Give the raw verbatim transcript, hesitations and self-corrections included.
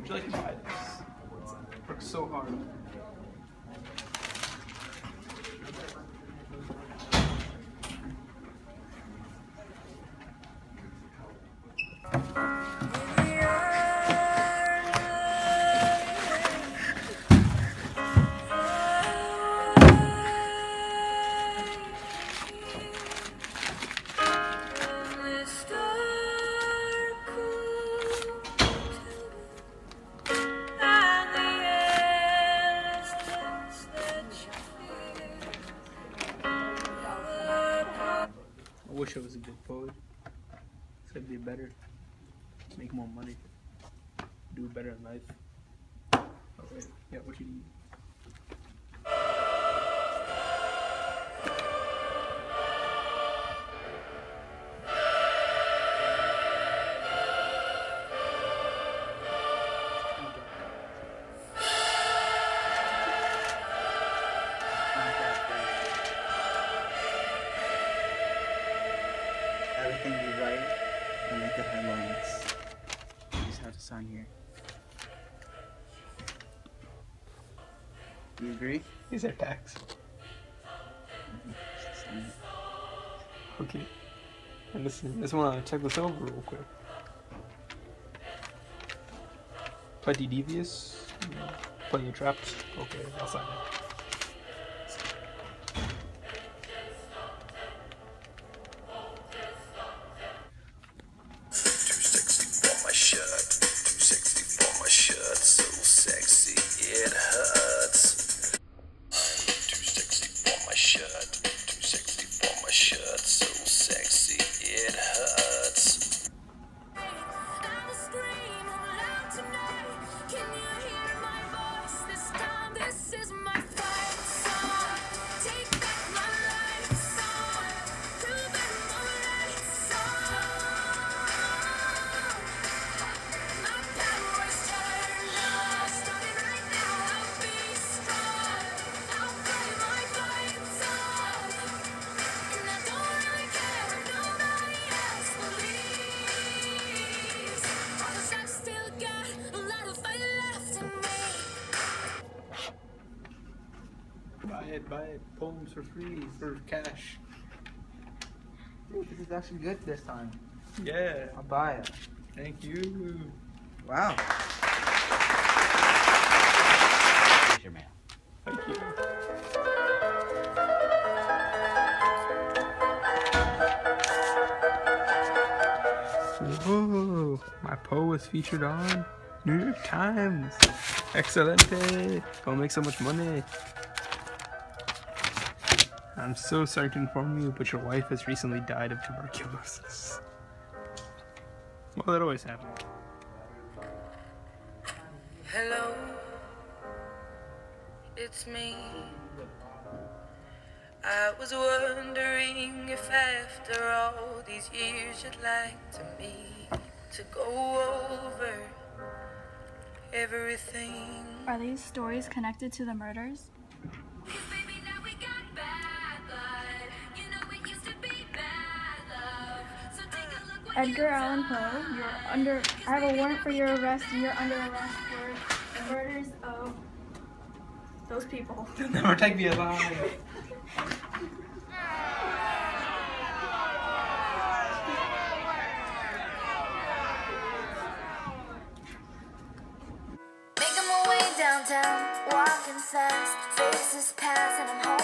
feel like buy this. It works so hard. I wish I was a good poet. So I'd be better, make more money, do better in life. Oh wait, yeah, what you need? Everything we write will make the headlines. You just have to sign here. Do you agree? These are tax. Sign it. Okay. And listen, I just want to check this over real quick. Plenty devious. Plenty trapped. Okay, I'll sign it. Buy it, buy it. Poems for free, for cash. Dude, this is actually good this time. Yeah. I'll buy it. Thank you. Wow. Here's your mail. Thank you. Whoa, my poem was featured on New York Times. Excelente. Gonna make so much money. I'm so sorry to inform you, but your wife has recently died of tuberculosis. Well, that always happens. Hello, it's me. I was wondering if after all these years you'd like to meet to go over everything. Are these stories connected to the murders? Edgar Allan Poe, you're under. I have a warrant for your arrest, and you're under arrest for the murders of those people. They'll never take me alive. Making my way downtown, walking fast, faces pass, and I'm home.